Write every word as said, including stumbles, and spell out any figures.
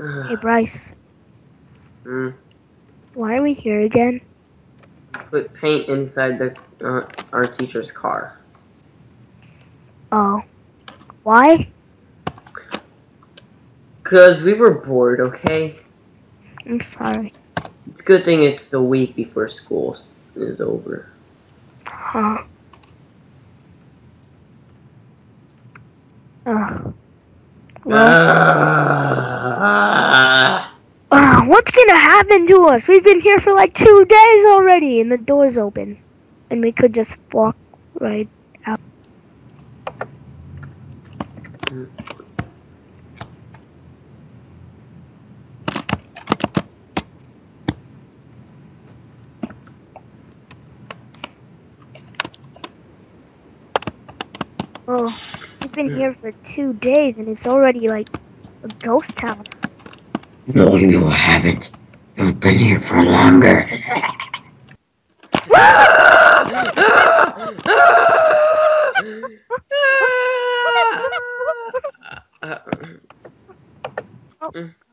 Hey, Bryce. Mm. Why are we here again? Put paint inside the uh, our teacher's car. Oh. Why? Cause we were bored, okay? I'm sorry. It's a good thing it's a week before school is over. Huh. Uh, well, Ah. uh, what's gonna happen to us? We've been here for like two days already, and the door's open. And we could just walk right out. Oh, we've been here for two days, and it's already like a ghost town. No, you haven't. You've been here for longer. Oh,